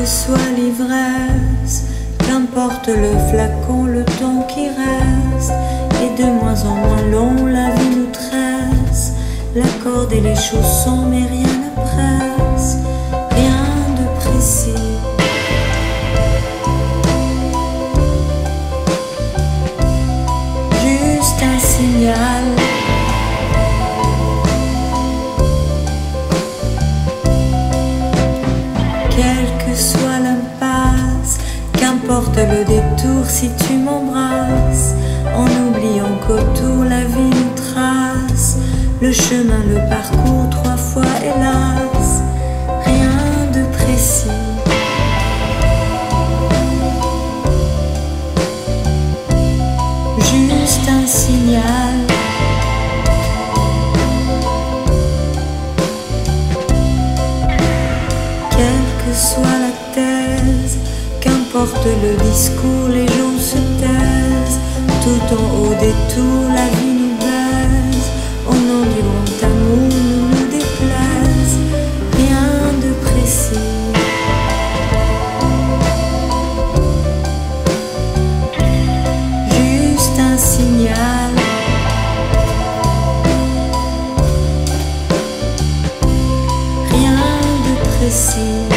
que soit l'ivresse, qu'importe le flacon, le temps qui reste, et de moins en moins long la vie nous tresse. La corde et les chaussons, mais rien ne presse, rien de précis. Juste un signal. Quelle que soit l'impasse, qu'importe le détour si tu m'embrasses, en oubliant qu'autour la vie nous trace. Le chemin, le parcours, 3 fois hélas, rien de précis. Juste un signal. Quelle que soit la thèse, qu'importe le discours, les gens se taisent. Tout en haut des tours, la vie nous baise. Au nom du grand amour, ne nous déplaise, rien de précis. Juste un signal. Rien de précis.